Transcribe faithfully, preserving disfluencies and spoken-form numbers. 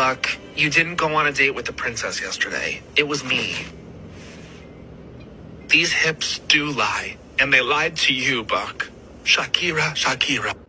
Buck, you didn't go on a date with the princess yesterday. It was me. These hips do lie, and they lied to you, Buck. Shakira, Shakira.